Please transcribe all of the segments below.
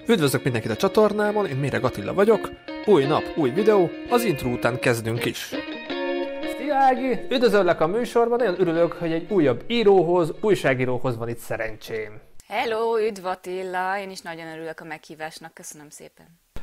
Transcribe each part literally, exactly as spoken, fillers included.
Üdvözlök mindenkit a csatornámon, én Méreg Attila vagyok. Új nap, új videó, az intro után kezdünk is. Szia Ági! Üdvözöllek a műsorban, nagyon örülök, hogy egy újabb íróhoz, újságíróhoz van itt szerencsém. Hello, üdv Attila! Én is nagyon örülök a meghívásnak, köszönöm szépen.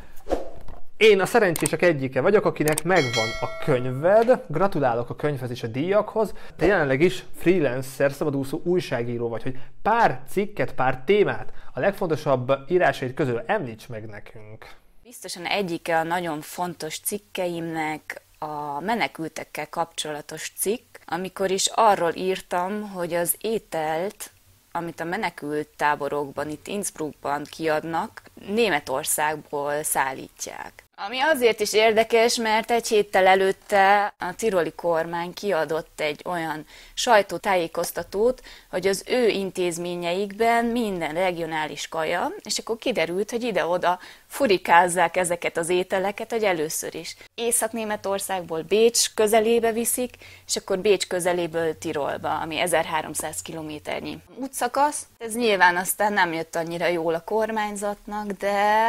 Én a szerencsések egyike vagyok, akinek megvan a könyved. Gratulálok a könyvhez és a díjakhoz. Te jelenleg is freelancer, szabadúszó újságíró vagy, hogy pár cikket, pár témát, a legfontosabb írásaid közül említs meg nekünk. Biztosan egyike a nagyon fontos cikkeimnek a menekültekkel kapcsolatos cikk, amikor is arról írtam, hogy az ételt, amit a menekült táborokban, itt Innsbruckban kiadnak, Németországból szállítják. Ami azért is érdekes, mert egy héttel előtte a tiroli kormány kiadott egy olyan sajtótájékoztatót, hogy az ő intézményeikben minden regionális kaja, és akkor kiderült, hogy ide-oda furikázzák ezeket az ételeket, hogy először is Észak-Németországból Bécs közelébe viszik, és akkor Bécs közeléből Tirolba, ami ezerháromszáz kilométernyi útszakasz. Ez nyilván aztán nem jött annyira jól a kormányzatnak, de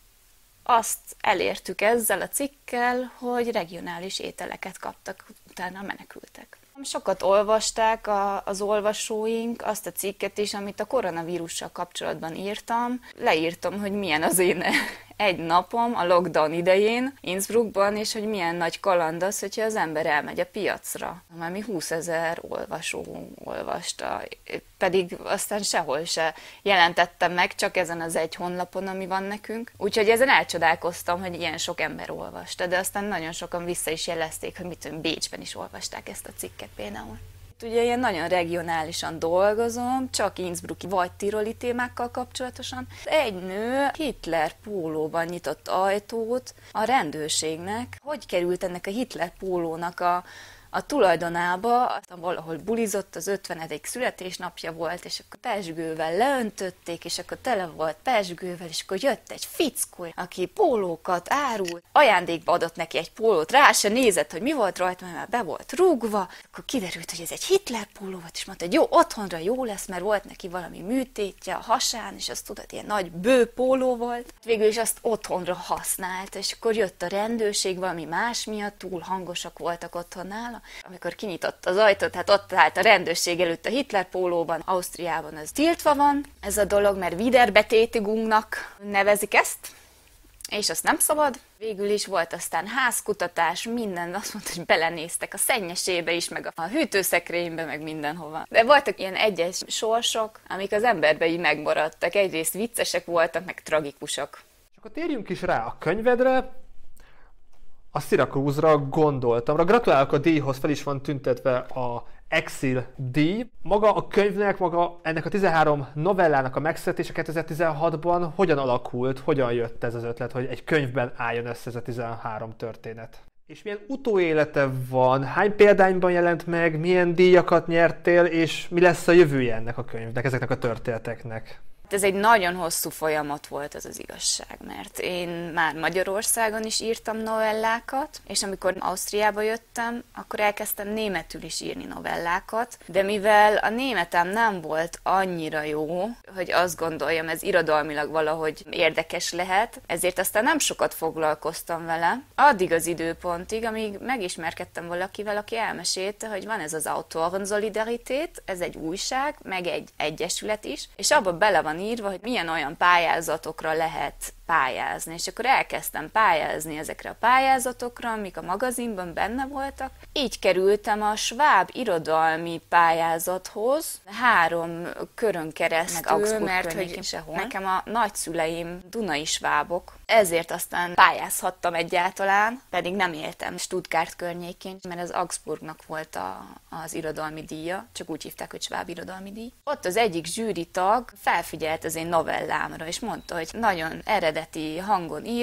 azt elértük ezzel a cikkel, hogy regionális ételeket kaptak utána a menekültek. Sokat olvasták a, az olvasóink azt a cikket is, amit a koronavírussal kapcsolatban írtam. Leírtam, hogy milyen az én egy napom a lockdown idején Innsbruckban, és hogy milyen nagy kaland az, hogyha az ember elmegy a piacra. Már mi húszezer olvasó olvasta, pedig aztán sehol se jelentettem meg, csak ezen az egy honlapon, ami van nekünk. Úgyhogy ezen elcsodálkoztam, hogy ilyen sok ember olvasta, de aztán nagyon sokan vissza is jelezték, hogy mit tudom, Bécsben is olvasták ezt a cikket például. Ugye ilyen nagyon regionálisan dolgozom, csak Innsbrucki vagy tiroli témákkal kapcsolatosan. Egy nő Hitler pólóban nyitott ajtót a rendőrségnek. Hogy került ennek a Hitler pólónak a a tulajdonába, aztán valahol bulizott, az ötvenedik születésnapja volt, és akkor pezsgővel leöntötték, és akkor tele volt pezsgővel, és akkor jött egy fickó, aki pólókat árult, ajándékba adott neki egy pólót, rá se nézett, hogy mi volt rajta, mert már be volt rúgva, akkor kiderült, hogy ez egy Hitler póló volt, és mondta, hogy jó, otthonra jó lesz, mert volt neki valami műtétje a hasán, és azt tudod, ilyen nagy bő póló volt. Végül is azt otthonra használt, és akkor jött a rendőrség, valami más miatt, túl hangosak voltak otthon nála. Amikor kinyitott az ajtót, hát ott állt a rendőrség előtt a Hitler pólóban, Ausztriában ez tiltva van, ez a dolog, mert Wiederbetätigungnak nevezik ezt, és azt nem szabad. Végül is volt aztán házkutatás, minden, azt mondta, hogy belenéztek a szennyesébe is, meg a hűtőszekrénybe, meg mindenhova. De voltak ilyen egyes sorsok, amik az emberbe így megmaradtak. Egyrészt viccesek voltak, meg tragikusak. És akkor térjünk is rá a könyvedre. A Syracuse-ra gondoltam. Gratulálok a díjhoz, fel is van tüntetve a Exil díj. Maga a könyvnek, maga ennek a tizenhárom novellának a megszületése kétezer-tizenhatban hogyan alakult, hogyan jött ez az ötlet, hogy egy könyvben álljon össze ez a tizenhárom történet? És milyen utóélete van, hány példányban jelent meg, milyen díjakat nyertél, és mi lesz a jövője ennek a könyvnek, ezeknek a történeteknek? Ez egy nagyon hosszú folyamat volt, az az igazság, mert én már Magyarországon is írtam novellákat, és amikor Ausztriába jöttem, akkor elkezdtem németül is írni novellákat, de mivel a németem nem volt annyira jó, hogy azt gondoljam, ez irodalmilag valahogy érdekes lehet, ezért aztán nem sokat foglalkoztam vele, addig az időpontig, amíg megismerkedtem valakivel, aki elmesélte, hogy van ez az Autorenszolidarität, ez egy újság, meg egy egyesület is, és abba bele van írva, hogy milyen olyan pályázatokra lehet pályázni, és akkor elkezdtem pályázni ezekre a pályázatokra, amik a magazinban benne voltak. Így kerültem a sváb irodalmi pályázathoz három körön keresztül, mert hogy sehol. Nekem a nagyszüleim dunai svábok, ezért aztán pályázhattam egyáltalán, pedig nem éltem Stuttgart környékén, mert az Augsburgnak volt a, az irodalmi díja, csak úgy hívták, hogy sváb irodalmi díj. Ott az egyik zsűritag felfigyelt az én novellámra, és mondta, hogy nagyon eredeti hangon írok,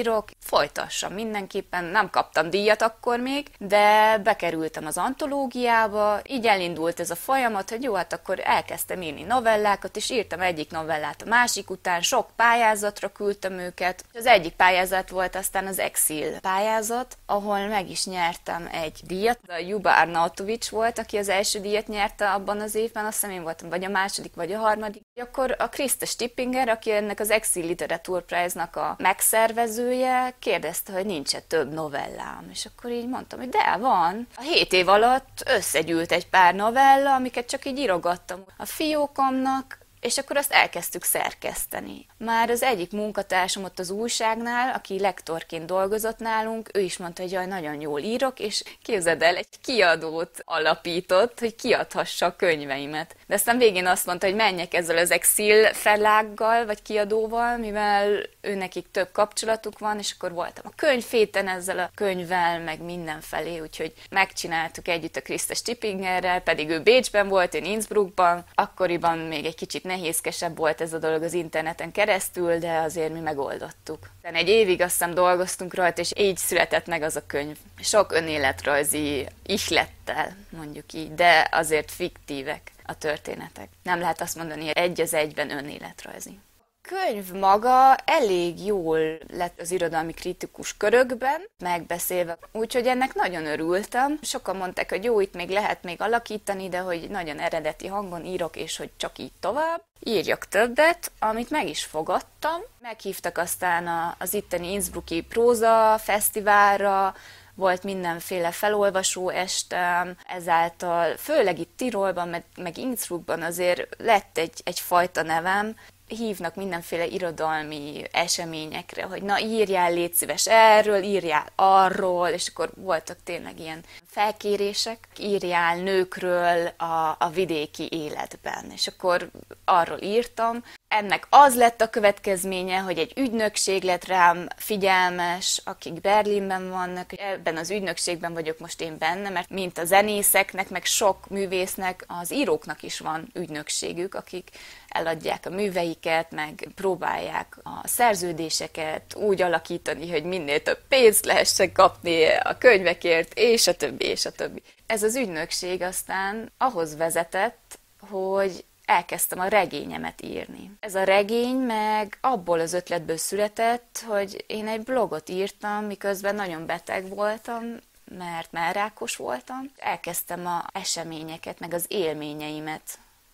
folytassam mindenképpen, nem kaptam díjat akkor még, de bekerültem az antológiába, így elindult ez a folyamat, hogy jó, hát akkor elkezdtem írni novellákat, és írtam egyik novellát a másik után, sok pályázatra küldtem őket. Az egyik pályázat volt aztán az Exil pályázat, ahol meg is nyertem egy díjat. A Juba Arnautovics volt, aki az első díjat nyerte abban az évben, azt hiszem én voltam vagy a második, vagy a harmadik. Akkor a Krista Stippinger, aki ennek az Exil Literature Prize-nak a megszervezője, kérdezte, hogy nincs-e több novellám. És akkor így mondtam, hogy de, van. A hét év alatt összegyűlt egy pár novella, amiket csak így írogattam a fiókomnak, és akkor azt elkezdtük szerkeszteni. Már az egyik munkatársam ott az újságnál, aki lektorként dolgozott nálunk, ő is mondta, hogy jaj, nagyon jól írok, és képzeld el, egy kiadót alapított, hogy kiadhassa a könyveimet. De aztán végén azt mondta, hogy menjek ezzel az Exil fellággal, vagy kiadóval, mivel ő nekik több kapcsolatuk van, és akkor voltam a könyvféten ezzel a könyvvel, meg mindenfelé, úgyhogy megcsináltuk együtt a Krista Stippingerrel, pedig ő Bécsben volt, én Innsbruckban, akkoriban még egy kicsit nehézkesebb volt ez a dolog az interneten keresztül, de azért mi megoldottuk. Egy évig azt hiszem dolgoztunk rajta, és így született meg az a könyv. Sok önéletrajzi ihlettel, mondjuk így, de azért fiktívek a történetek. Nem lehet azt mondani, hogy egy az egyben önéletrajzi. A könyv maga elég jól lett az irodalmi kritikus körökben, megbeszélve, úgyhogy ennek nagyon örültem. Sokan mondták, hogy jó, itt még lehet még alakítani, de hogy nagyon eredeti hangon írok, és hogy csak így tovább. Írjak többet, amit meg is fogadtam. Meghívtak aztán az itteni Innsbrucki próza fesztiválra, volt mindenféle felolvasó estem, ezáltal főleg itt Tirolban, meg, meg Innsbruckban azért lett egy, egyfajta nevem, hívnak mindenféle irodalmi eseményekre, hogy na írjál, légy szíves erről, írjál arról, és akkor voltak tényleg ilyen felkérések, írjál nőkről a, a vidéki életben, és akkor arról írtam. Ennek az lett a következménye, hogy egy ügynökség lett rám figyelmes, akik Berlinben vannak, ebben az ügynökségben vagyok most én benne, mert mint a zenészeknek, meg sok művésznek, az íróknak is van ügynökségük, akik eladják a műveiket, meg próbálják a szerződéseket úgy alakítani, hogy minél több pénzt lehessen kapni a könyvekért, és a többi, és a többi. Ez az ügynökség aztán ahhoz vezetett, hogy elkezdtem a regényemet írni. Ez a regény meg abból az ötletből született, hogy én egy blogot írtam, miközben nagyon beteg voltam, mert már rákos voltam. Elkezdtem az eseményeket, meg az élményeimet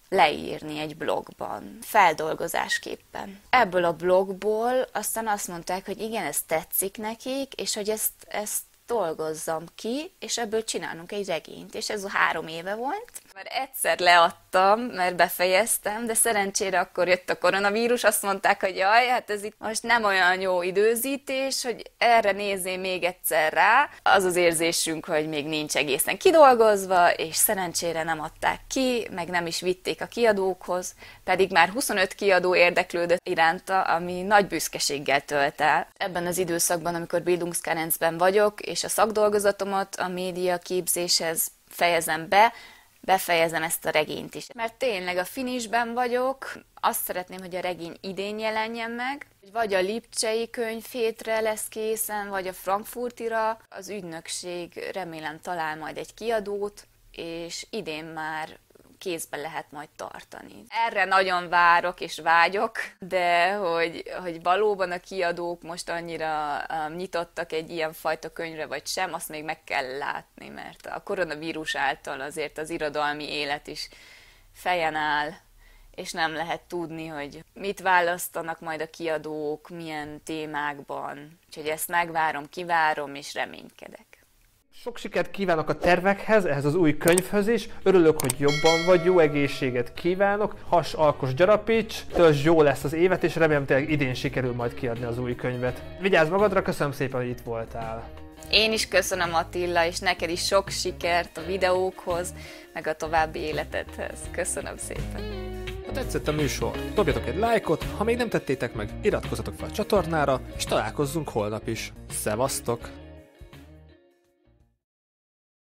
leírni egy blogban, feldolgozásképpen. Ebből a blogból aztán azt mondták, hogy igen, ez tetszik nekik, és hogy ezt, ezt dolgozzam ki, és ebből csinálunk egy regényt, és ez a három éve volt. Már egyszer leadtam, mert befejeztem, de szerencsére akkor jött a koronavírus, azt mondták, hogy jaj, hát ez itt most nem olyan jó időzítés, hogy erre nézzél még egyszer rá. Az az érzésünk, hogy még nincs egészen kidolgozva, és szerencsére nem adták ki, meg nem is vitték a kiadókhoz, pedig már huszonöt kiadó érdeklődött iránta, ami nagy büszkeséggel tölt el. Ebben az időszakban, amikor Bildungskarenzben vagyok, és a szakdolgozatomat a médiaképzéshez fejezem be, befejezem ezt a regényt is. Mert tényleg a finishben vagyok, azt szeretném, hogy a regény idén jelenjen meg, vagy a Lipcsei könyvhétre lesz készen, vagy a Frankfurtira. Az ügynökség remélem talál majd egy kiadót, és idén már kézbe lehet majd tartani. Erre nagyon várok és vágyok, de hogy, hogy valóban a kiadók most annyira um, nyitottak egy ilyen fajta könyvre vagy sem, azt még meg kell látni, mert a koronavírus által azért az irodalmi élet is fejen áll, és nem lehet tudni, hogy mit választanak majd a kiadók, milyen témákban. Úgyhogy ezt megvárom, kivárom és reménykedek. Sok sikert kívánok a tervekhez, ehhez az új könyvhöz is. Örülök, hogy jobban vagy, jó egészséget kívánok. Has, alkos, gyarapíts, töltsd jó lesz az évet, és remélem tényleg idén sikerül majd kiadni az új könyvet. Vigyázz magadra, köszönöm szépen, hogy itt voltál. Én is köszönöm, Attila, és neked is sok sikert a videókhoz, meg a további életedhez. Köszönöm szépen. Ha tetszett a műsor, dobjatok egy lájkot, ha még nem tettétek meg, iratkozzatok fel a csatornára, és találkozzunk holnap is. Szevasztok!